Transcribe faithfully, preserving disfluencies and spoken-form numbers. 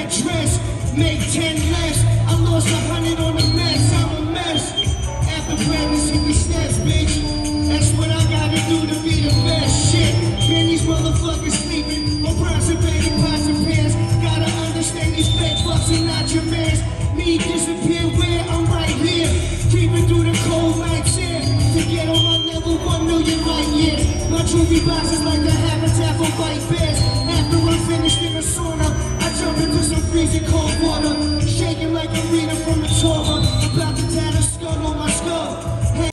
red dress, make ten less. I lost a hundred on the mess, I'm a mess. After practice, hit the steps, bitch. That's what I gotta do to be the best. Shit, man, these motherfuckers sleeping on Bronson, baby, pots and pants. Gotta understand these fake fucks are not your mans. Me disappear where I'm right here, creeping through the cold nights here to get on my level one million light years. My jewelry box is like the habitat for white bears. After I'm finished in the sauna, I jump into some freezing cold water, shaking like a reader from the Torah. About